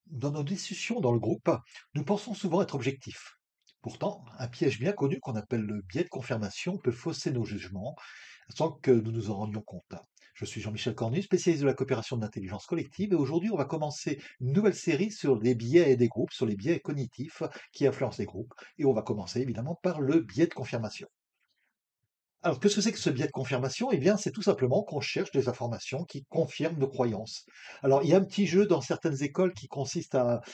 Dans nos discussions dans le groupe, nous pensons souvent être objectifs. Pourtant, un piège bien connu qu'on appelle le biais de confirmation peut fausser nos jugements sans que nous nous en rendions compte. Je suis Jean-Michel Cornu, spécialiste de la coopération de l'intelligence collective, et aujourd'hui on va commencer une nouvelle série sur les biais des groupes, sur les biais cognitifs qui influencent les groupes, et on va commencer évidemment par le biais de confirmation. Alors, qu'est-ce que c'est que ce biais de confirmation? Eh bien, c'est tout simplement qu'on cherche des informations qui confirment nos croyances. Alors, il y a un petit jeu dans certaines écoles qui consiste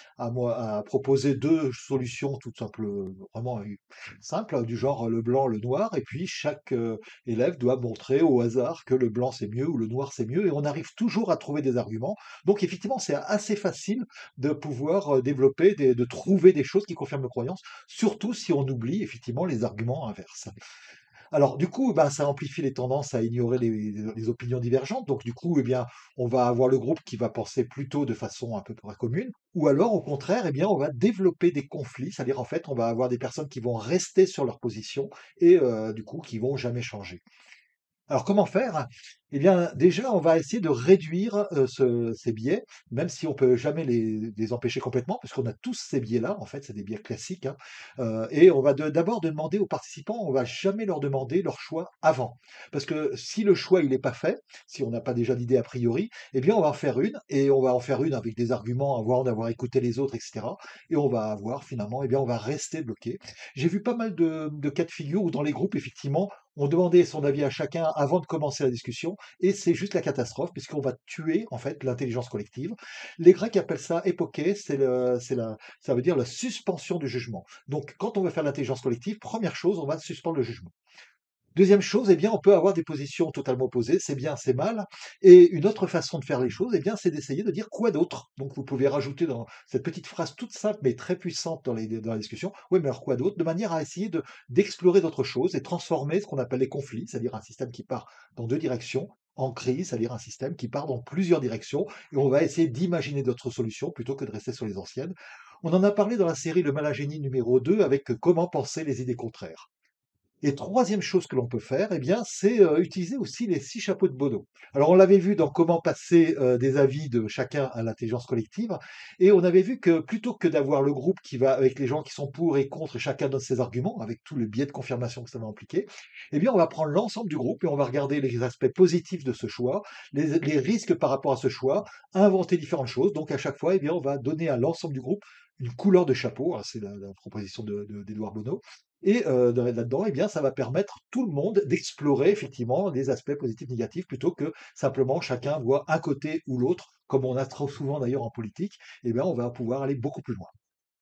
à proposer deux solutions toutes simples, vraiment simples, du genre le blanc, le noir, et puis chaque élève doit montrer au hasard que le blanc c'est mieux ou le noir c'est mieux, et on arrive toujours à trouver des arguments. Donc, effectivement, c'est assez facile de pouvoir développer, de trouver des choses qui confirment nos croyances, surtout si on oublie effectivement les arguments inverses. Alors du coup, ben, ça amplifie les tendances à ignorer les opinions divergentes. Donc du coup, eh bien, on va avoir le groupe qui va penser plutôt de façon à peu près commune, ou alors au contraire, eh bien, on va développer des conflits, c'est-à-dire en fait, on va avoir des personnes qui vont rester sur leur position et du coup, qui vont jamais changer. Alors comment faire? Eh bien, déjà, on va essayer de réduire, ces biais, même si on peut jamais les empêcher complètement, puisqu'on a tous ces biais-là, en fait, c'est des biais classiques, hein, et on va d'abord demander aux participants, on va jamais leur demander leur choix avant. Parce que si le choix, il est pas fait, si on n'a pas déjà d'idée a priori, eh bien, on va en faire une et on va en faire une avec des arguments avant d'avoir écouté les autres et cetera, et on va avoir finalement, eh bien, on va rester bloqué. J'ai vu pas mal de cas de figure où dans les groupes, effectivement, on demandait son avis à chacun avant de commencer la discussion, et c'est juste la catastrophe, puisqu'on va tuer en fait l'intelligence collective. Les Grecs appellent ça époké, ça veut dire la suspension du jugement. Donc, quand on veut faire l'intelligence collective, première chose, on va suspendre le jugement. Deuxième chose, eh bien, on peut avoir des positions totalement opposées, c'est bien, c'est mal. Et une autre façon de faire les choses, eh bien, c'est d'essayer de dire quoi d'autre. Donc, vous pouvez rajouter dans cette petite phrase toute simple mais très puissante dans la discussion, oui, mais alors quoi d'autre, de manière à essayer d'explorer d'autres choses et transformer ce qu'on appelle les conflits, c'est-à-dire un système qui part dans deux directions, en crise, c'est-à-dire un système qui part dans plusieurs directions, et on va essayer d'imaginer d'autres solutions plutôt que de rester sur les anciennes. On en a parlé dans la série Le Malagénie numéro 2 avec comment penser les idées contraires. Et troisième chose que l'on peut faire, eh bien, c'est, utiliser aussi les 6 chapeaux de Bono. Alors on l'avait vu dans comment passer, des avis de chacun à l'intelligence collective, et on avait vu que plutôt que d'avoir le groupe qui va avec les gens qui sont pour et contre et chacun donne ses arguments, avec tout le biais de confirmation que ça va impliquer, eh bien on va prendre l'ensemble du groupe et on va regarder les aspects positifs de ce choix, les risques par rapport à ce choix, inventer différentes choses. Donc à chaque fois, eh bien, on va donner à l'ensemble du groupe une couleur de chapeau, hein, c'est la proposition d'Édouard Bono, et là-dedans, eh bien, ça va permettre tout le monde d'explorer effectivement les aspects positifs, négatifs, plutôt que simplement chacun voit un côté ou l'autre, comme on a trop souvent d'ailleurs en politique. Eh bien, on va pouvoir aller beaucoup plus loin.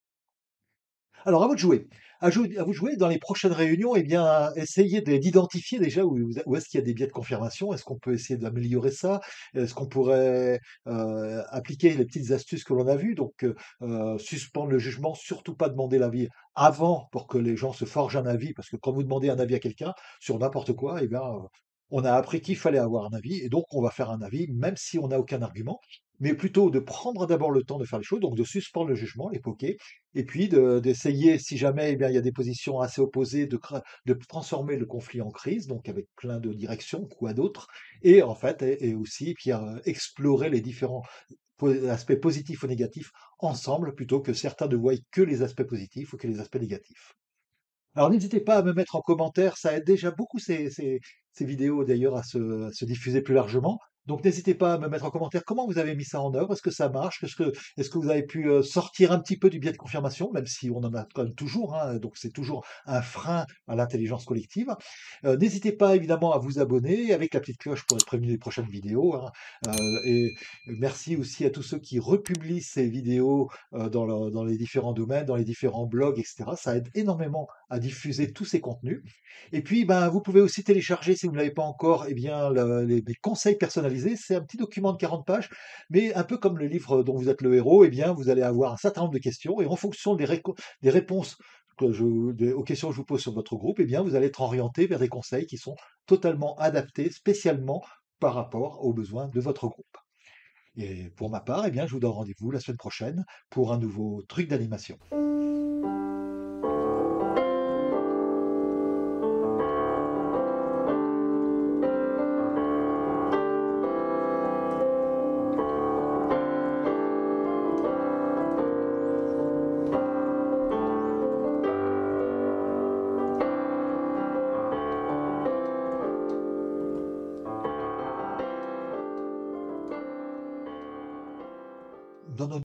Alors à vous de jouer. À vous de jouer dans les prochaines réunions, eh bien, essayez d'identifier déjà où est-ce qu'il y a des biais de confirmation. Est-ce qu'on peut essayer d'améliorer ça? Est-ce qu'on pourrait, appliquer les petites astuces que l'on a vues? Donc, suspendre le jugement, surtout pas demander l'avis avant pour que les gens se forgent un avis, parce que quand vous demandez un avis à quelqu'un sur n'importe quoi, eh bien, on a appris qu'il fallait avoir un avis et donc on va faire un avis même si on n'a aucun argument, mais plutôt de prendre d'abord le temps de faire les choses, donc de suspendre le jugement, l'époquer, et puis d'essayer, si jamais, eh bien, il y a des positions assez opposées, de transformer le conflit en crise, donc avec plein de directions, quoi d'autre, et en fait, et aussi, puis explorer les différents aspects positifs ou négatifs ensemble, plutôt que certains ne voient que les aspects positifs ou que les aspects négatifs. Alors n'hésitez pas à me mettre en commentaire, ça aide déjà beaucoup ces vidéos d'ailleurs à se diffuser plus largement. Donc n'hésitez pas à me mettre en commentaire comment vous avez mis ça en œuvre, est-ce que ça marche, est-ce que vous avez pu sortir un petit peu du biais de confirmation, même si on en a quand même toujours, hein, donc c'est toujours un frein à l'intelligence collective. N'hésitez pas évidemment à vous abonner avec la petite cloche pour être prévenu des prochaines vidéos, hein. Et merci aussi à tous ceux qui republient ces vidéos dans les différents domaines, dans les différents blogs, etc. Ça aide énormément à diffuser tous ces contenus. Et puis, ben, vous pouvez aussi télécharger, si vous ne l'avez pas encore, eh bien, les conseils personnalisés. C'est un petit document de 40 pages, mais un peu comme le livre dont vous êtes le héros, eh bien, vous allez avoir un certain nombre de questions et en fonction des réponses aux questions que je vous pose sur votre groupe, eh bien, vous allez être orienté vers des conseils qui sont totalement adaptés, spécialement par rapport aux besoins de votre groupe. Et pour ma part, eh bien, je vous donne rendez-vous la semaine prochaine pour un nouveau truc d'animation. dans nos